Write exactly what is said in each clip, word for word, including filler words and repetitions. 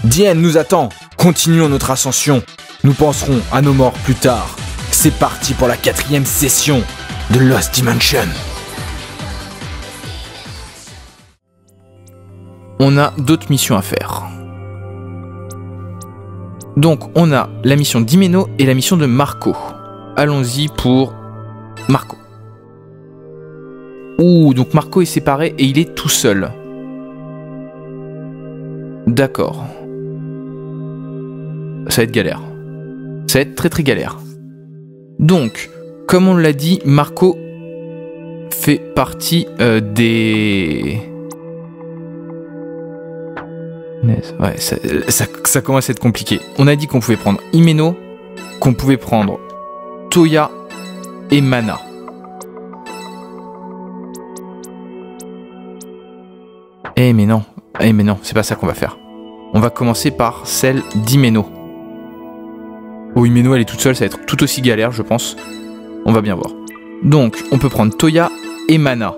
Diane nous attend. Continuons notre ascension. Nous penserons à nos morts plus tard. C'est parti pour la quatrième session de Lost Dimension. On a d'autres missions à faire. Donc on a la mission d'Himeno et la mission de Marco. Allons-y pour Marco. Ouh, donc Marco est séparé et il est tout seul. D'accord. Ça va être galère. Ça va être très très galère. Donc, comme on l'a dit, Marco fait partie euh, des... Ouais, ça, ça, ça commence à être compliqué. On a dit qu'on pouvait prendre Himeno, qu'on pouvait prendre Toya et Mana. Eh mais non, eh mais non, c'est pas ça qu'on va faire. On va commencer par celle d'Himeno. Oh, Himeno, elle est toute seule, ça va être tout aussi galère, je pense. On va bien voir. Donc, on peut prendre Toya et Mana.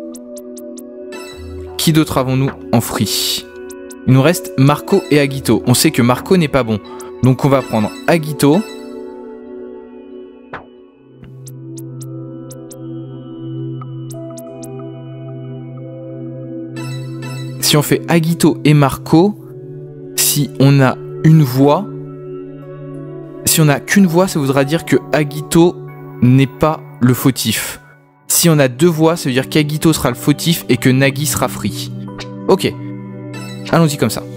Qui d'autre avons-nous en free? Il nous reste Marco et Agito. On sait que Marco n'est pas bon. Donc, on va prendre Agito. Si on fait Agito et Marco, si on a une voix... Si on n'a qu'une voix, ça voudra dire que Agito n'est pas le fautif. Si on a deux voix, ça veut dire qu'Agito sera le fautif et que Nagi sera free. Ok. Allons-y comme ça.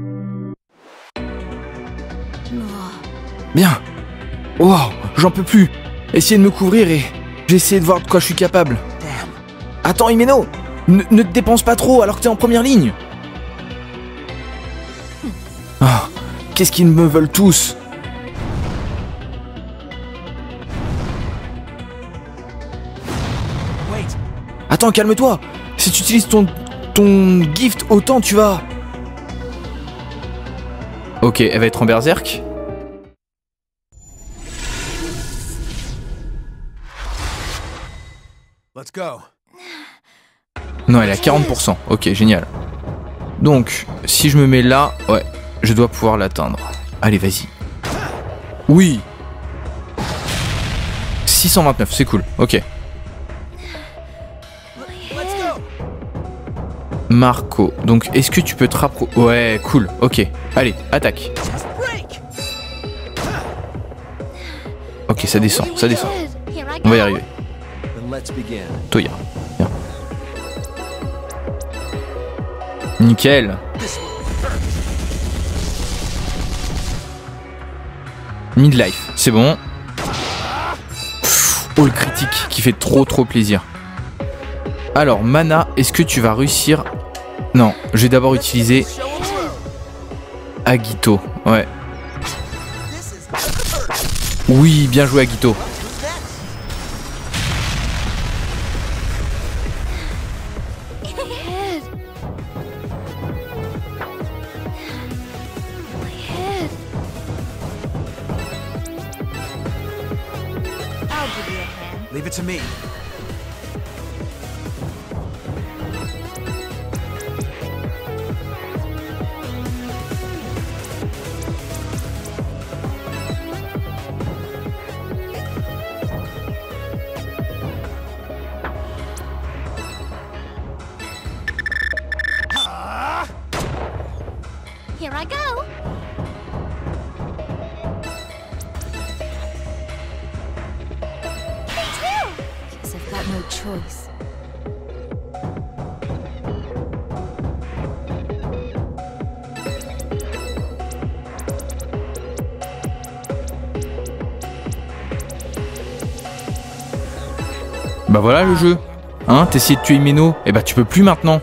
Bien. Oh, j'en peux plus. Essayez de me couvrir et j'ai essayé de voir de quoi je suis capable. Attends, Himeno, ne, ne te dépense pas trop alors que t'es en première ligne. Oh, qu'est-ce qu'ils me veulent tous? Attends, calme-toi. Si tu utilises ton, ton gift autant, tu vas... Ok, elle va être en berserk. Let's go. Non, elle est à quarante pour cent. Ok, génial. Donc, si je me mets là, ouais, je dois pouvoir l'atteindre. Allez, vas-y. Oui. six cent vingt-neuf, c'est cool. Ok. Marco, donc est-ce que tu peux te rapprocher? Ouais, cool, ok. Allez, attaque. Ok, ça descend, ça descend. On va y arriver. Toya, viens. Nickel. Midlife, c'est bon. Oh, le critique qui fait trop trop plaisir. Alors, Mana, est-ce que tu vas réussir? Non, je vais d'abord utiliser Agito. Ouais. Oui, bien joué Agito. Leave it to me. Here I go. Me too. Guess I've got no choice. Bah voilà le jeu. Hein, t'essayais de tuer Himeno, et bah tu peux plus maintenant.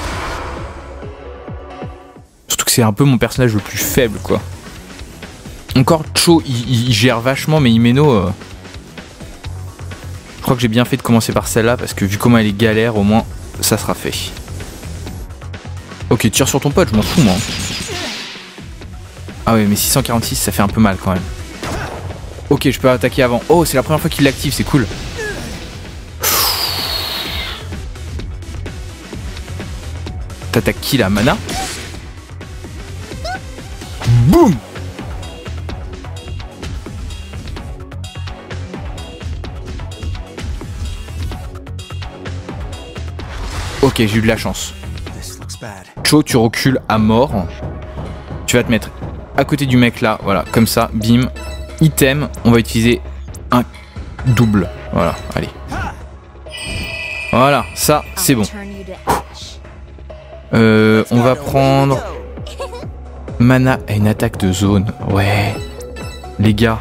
Surtout que c'est un peu mon personnage le plus faible, quoi. Encore Cho, il, il gère vachement, mais Himeno... Euh... Je crois que j'ai bien fait de commencer par celle-là, parce que vu comment elle est galère, au moins, ça sera fait. Ok, tire sur ton pote, je m'en fous, moi. Ah ouais, mais six cent quarante-six, ça fait un peu mal, quand même. Ok, je peux attaquer avant. Oh, c'est la première fois qu'il l'active, c'est cool. T'attaques qui là, Mana? Boum. Ok, j'ai eu de la chance. Cho, tu recules à mort. Tu vas te mettre à côté du mec là, voilà, comme ça, bim. Item, on va utiliser un double. Voilà, allez. Voilà, ça, c'est bon. Euh, on va prendre... Mana a une attaque de zone. Ouais. Les gars.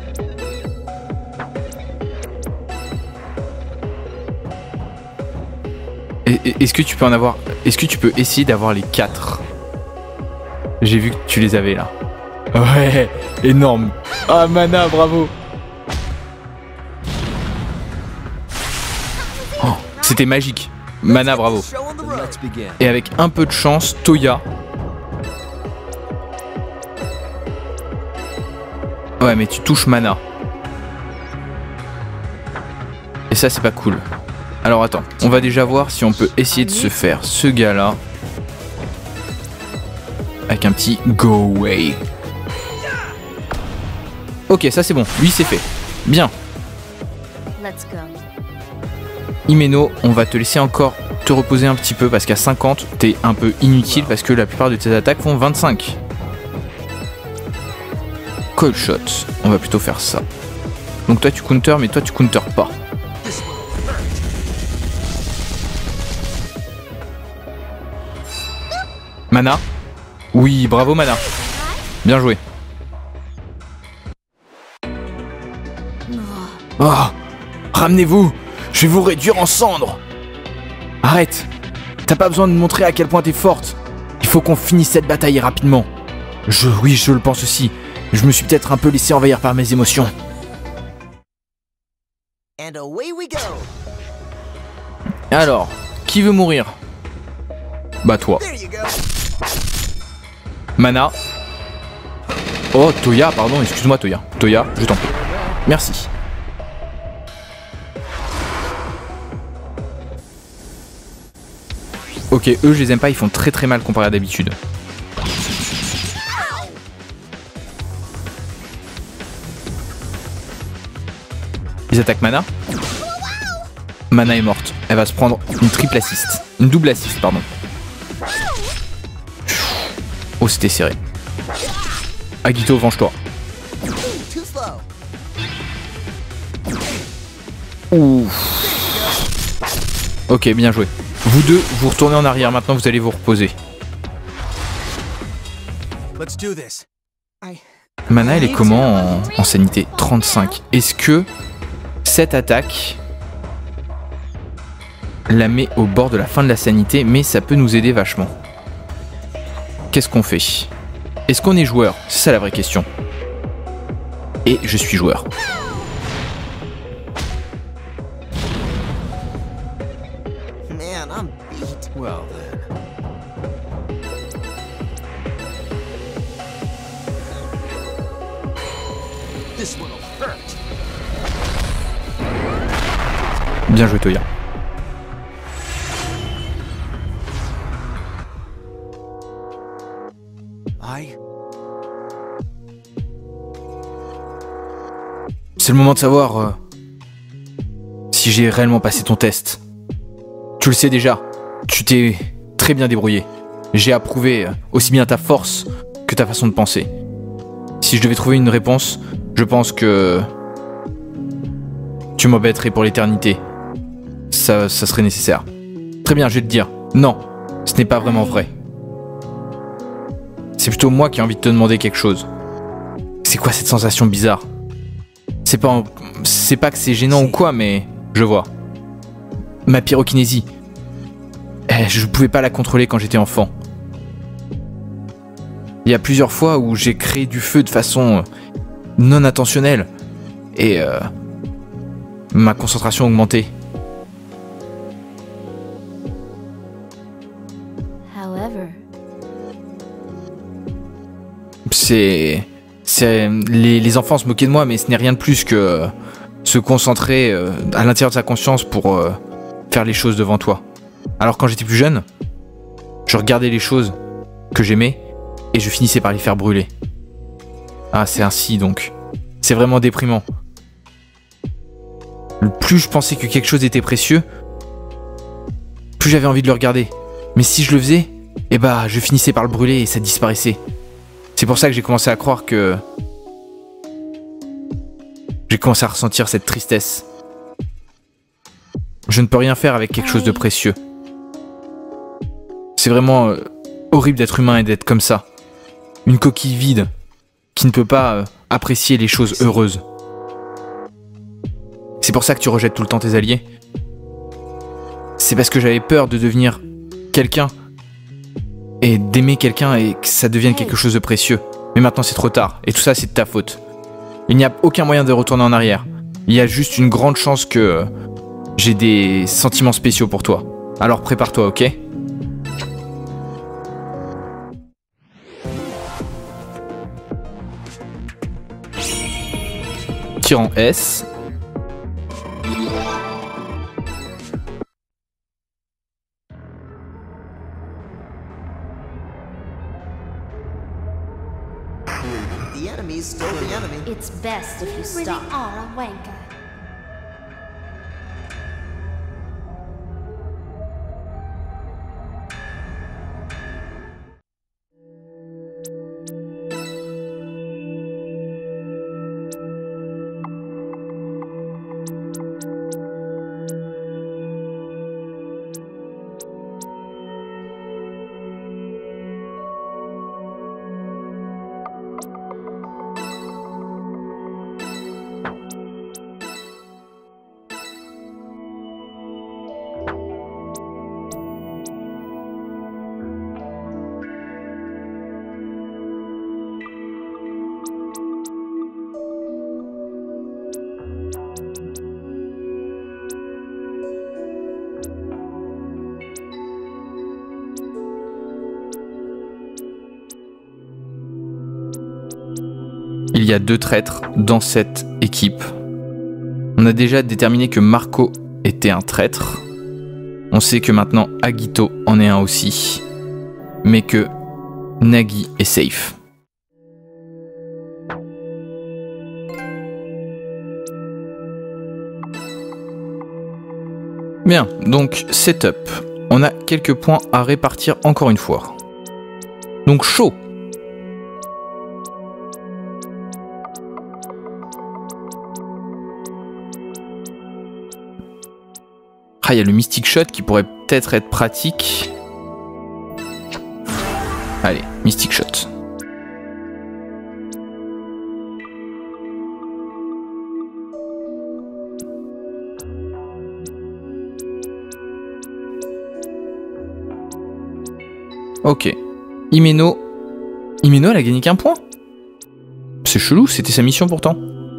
Est-ce que tu peux en avoir... Est-ce que tu peux essayer d'avoir les quatre? J'ai vu que tu les avais là. Ouais, énorme. Ah, Mana, bravo. Oh, c'était magique. Mana, bravo. Et avec un peu de chance, Toya. Ouais, mais tu touches Mana. Et ça, c'est pas cool. Alors attends, on va déjà voir si on peut essayer de se faire ce gars-là. Avec un petit go away. Ok, ça c'est bon. Lui, c'est fait. Bien. Himeno, on va te laisser encore te reposer un petit peu parce qu'à cinquante, t'es un peu inutile parce que la plupart de tes attaques font vingt-cinq. Coil shot, on va plutôt faire ça. Donc toi tu counter, mais toi tu counter pas. Mana. Oui, bravo Mana. Bien joué. Oh, ramenez-vous. Je vais vous réduire en cendres. Arrête. T'as pas besoin de montrer à quel point t'es forte. Il faut qu'on finisse cette bataille rapidement. Je, oui, je le pense aussi. Je me suis peut-être un peu laissé envahir par mes émotions. Alors, qui veut mourir? Bah toi. Mana. Oh, Toya, pardon, excuse-moi Toya. Toya, je t'en prie. Merci. Ok, eux je les aime pas, ils font très très mal comparé à d'habitude. Ils attaquent Mana. Mana est morte. Elle va se prendre une triple assist. Une double assist, pardon. Oh, c'était serré. Agito, venge-toi. Ouh. Ok, bien joué. Vous deux, vous retournez en arrière. Maintenant, vous allez vous reposer. Mana, elle est comment en, en sanité? trente-cinq. Est-ce que cette attaque la met au bord de la fin de la sanité? Mais ça peut nous aider vachement. Qu'est-ce qu'on fait? Est-ce qu'on est joueur? C'est ça la vraie question. Et je suis joueur. Man, I'm beat. Well then. This will hurt. Bien joué Toya. C'est le moment de savoir euh, si j'ai réellement passé ton test. Tu le sais déjà, tu t'es très bien débrouillé. J'ai approuvé euh, aussi bien ta force que ta façon de penser. Si je devais trouver une réponse, je pense que tu m'embêterais pour l'éternité. Ça, ça serait nécessaire. Très bien, je vais te dire, non, ce n'est pas vraiment vrai. C'est plutôt moi qui ai envie de te demander quelque chose. C'est quoi cette sensation bizarre? C'est pas, c'est pas que c'est gênant ou quoi, mais je vois. Ma pyrokinésie. Eh, je pouvais pas la contrôler quand j'étais enfant. Il y a plusieurs fois où j'ai créé du feu de façon non intentionnelle. Et euh, ma concentration a augmenté. However, C'est... c'est les, les enfants se moquaient de moi, mais ce n'est rien de plus que euh, se concentrer euh, à l'intérieur de sa conscience pour euh, faire les choses devant toi. Alors quand j'étais plus jeune, je regardais les choses que j'aimais et je finissais par les faire brûler. Ah, c'est ainsi donc. C'est vraiment déprimant. Le plus je pensais que quelque chose était précieux, plus j'avais envie de le regarder. Mais si je le faisais, eh bah, je finissais par le brûler et ça disparaissait. C'est pour ça que j'ai commencé à croire que... J'ai commencé à ressentir cette tristesse. Je ne peux rien faire avec quelque chose de précieux. C'est vraiment euh, horrible d'être humain et d'être comme ça. Une coquille vide qui ne peut pas euh, apprécier les choses heureuses. C'est pour ça que tu rejettes tout le temps tes alliés. C'est parce que j'avais peur de devenir quelqu'un et d'aimer quelqu'un et que ça devienne quelque chose de précieux. Mais maintenant c'est trop tard et tout ça c'est de ta faute. Il n'y a aucun moyen de retourner en arrière. Il y a juste une grande chance que euh, j'ai des sentiments spéciaux pour toi. Alors prépare-toi, ok ? Tyran S. The enemy's still the enemy. It's best if you Really stop. are a wanker. Il y a deux traîtres dans cette équipe. On a déjà déterminé que Marco était un traître. On sait que maintenant Agito en est un aussi. Mais que Nagi est safe. Bien, donc setup. On a quelques points à répartir encore une fois. Donc chaud. Ah, il y a le Mystic Shot qui pourrait peut-être être pratique. Allez, Mystic Shot. Ok. Himeno. Himeno, elle a gagné qu'un point. C'est chelou, c'était sa mission pourtant.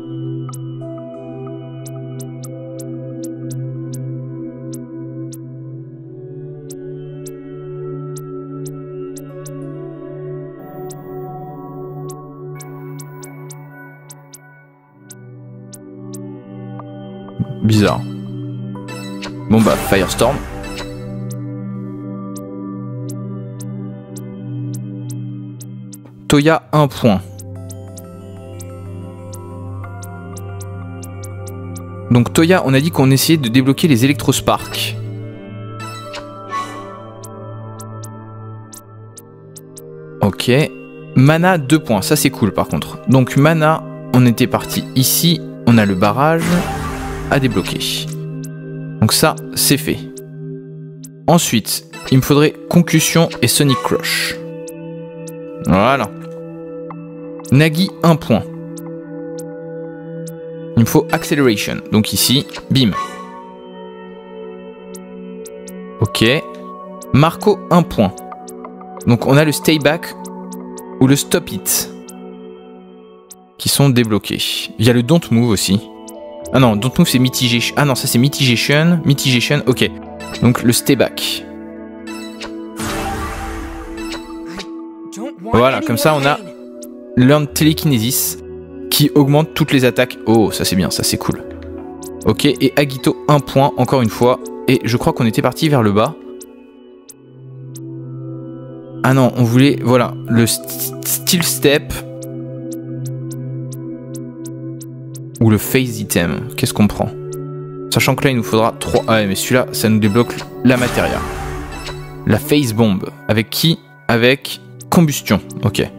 Bizarre. Bon bah, Firestorm. Toya, un point. Donc Toya, on a dit qu'on essayait de débloquer les électrosparks. Ok. Mana, deux points. Ça c'est cool par contre. Donc Mana, on était parti ici. On a le barrage à débloquer. Donc ça, c'est fait. Ensuite, il me faudrait Concussion et Sonic Crush. Voilà. Nagi, un point. Il me faut Acceleration. Donc ici, bim. Ok. Marco, un point. Donc on a le Stay Back ou le Stop It qui sont débloqués. Il y a le Don't Move aussi. Ah non, Don't Move c'est Mitigation. Ah non, ça c'est Mitigation. Mitigation, ok. Donc le Stay Back. Voilà, comme ça on a Learn Telekinesis qui augmente toutes les attaques. Oh, ça c'est bien, ça c'est cool. Ok, et Agito, un point, encore une fois. Et je crois qu'on était parti vers le bas. Ah non, on voulait, voilà, le Steel Step Ou le phase item. Qu'est-ce qu'on prend? Sachant que là, il nous faudra trois. Ah ouais, mais celui-là, ça nous débloque la matéria. La phase bomb. Avec qui? Avec combustion. Ok.